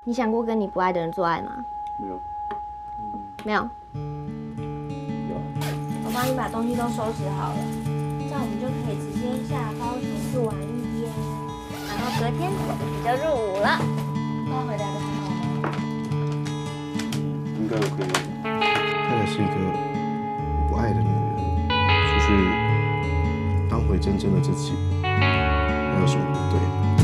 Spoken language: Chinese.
你想过跟你不爱的人做爱吗？ 没有。 没有。 有。 我帮你把东西都收拾好了，这样我们就可以直接下高雄去玩一天，然后隔天你就入伍了。那回来的还好吗？ 应该 OK。 太太是一个我不爱的女人，出去当回真正的自己，没有什么不对。